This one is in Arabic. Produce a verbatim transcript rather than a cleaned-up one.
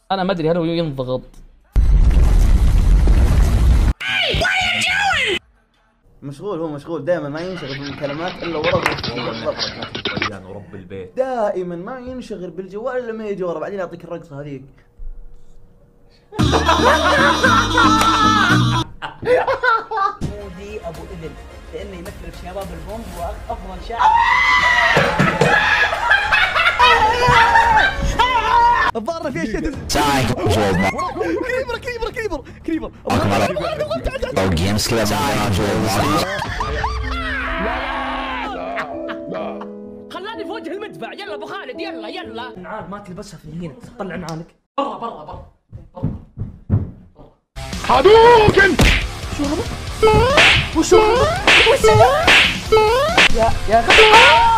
انا ما ادري هل هو ينضغط. مشغول، هو مشغول دائما، ما ينشغل بالكلمات الا ورا بالضبط. ورب البيت دائما ما ينشغل بالجوال الا لما يجي ورا، بعدين يعطيك الرقصه هذيك. مودي ابو اذن لانه يمثل في شباب البومب وافضل شاعر. الظاهر في اشياء كريبر كريبر كريبر كريبر خلاني في وجه المدفع. يلا ابو خالد يلا يلا. نعال ما تلبسها في هنا، طلع نعالك برا برا برا. هادوكن. شو هذا؟ وشو هذا؟ وشو هذا؟ يا يا